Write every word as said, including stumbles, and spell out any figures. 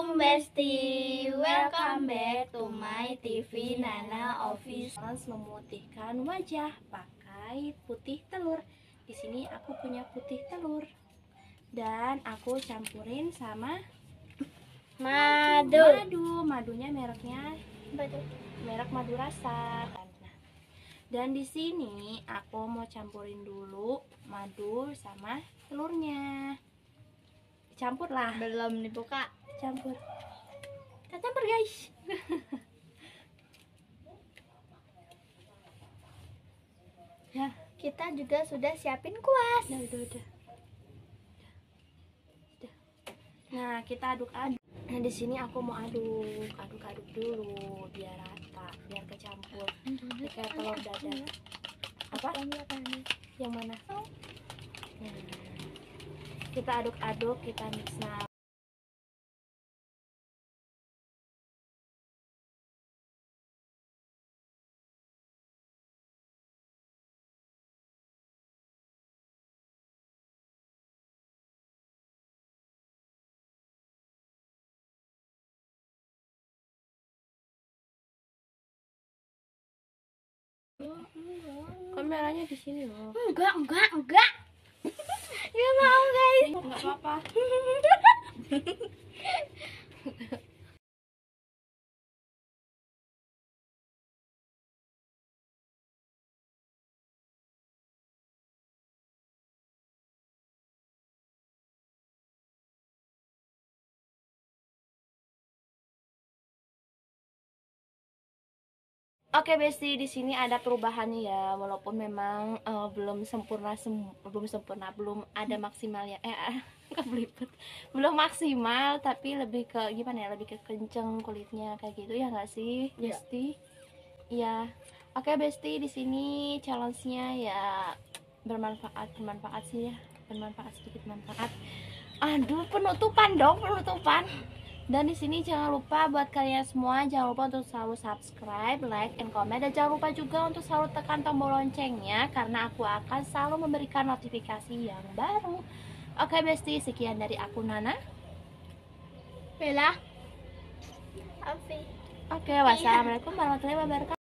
Assalamualaikum Besti, welcome back to my T V Nana Official. Memutihkan wajah pakai putih telur. Di sini aku punya putih telur dan aku campurin sama Madu. Madu, madunya mereknya merek madu rasa. Dan di sini aku mau campurin dulu madu sama telurnya. Campur lah. Belum dibuka. Campur. Kita campur guys. Ya, kita juga sudah siapin kuas. Udah, udah, udah. Udah. Nah, kita aduk-aduk. Nah, di sini aku mau aduk, aduk-aduk dulu biar rata, biar kecampur. Kayak telur dadar. Apa? Yang mana? Nah, kita aduk-aduk, kita mix. Nah, kameranya di sini loh. Enggak, enggak, enggak. Ya mau guys. Enggak apa-apa. Oke Besti, di sini ada perubahannya ya, walaupun memang uh, belum sempurna, sem belum sempurna, belum ada maksimalnya, eh, eh belibet, belum maksimal, tapi lebih ke gimana ya, lebih ke kenceng kulitnya kayak gitu ya nggak sih, Besti? Iya. Oke Besti, di sini challenge-nya ya bermanfaat, bermanfaat sih ya, bermanfaat sedikit manfaat. Aduh, penutupan dong, penutupan. Dan di sini jangan lupa buat kalian semua, jangan lupa untuk selalu subscribe, like, and comment. Dan jangan lupa juga untuk selalu tekan tombol loncengnya, karena aku akan selalu memberikan notifikasi yang baru. Oke Besti, sekian dari aku Nana, Bella, Afi. Oke, wassalamualaikum warahmatullahi wabarakatuh.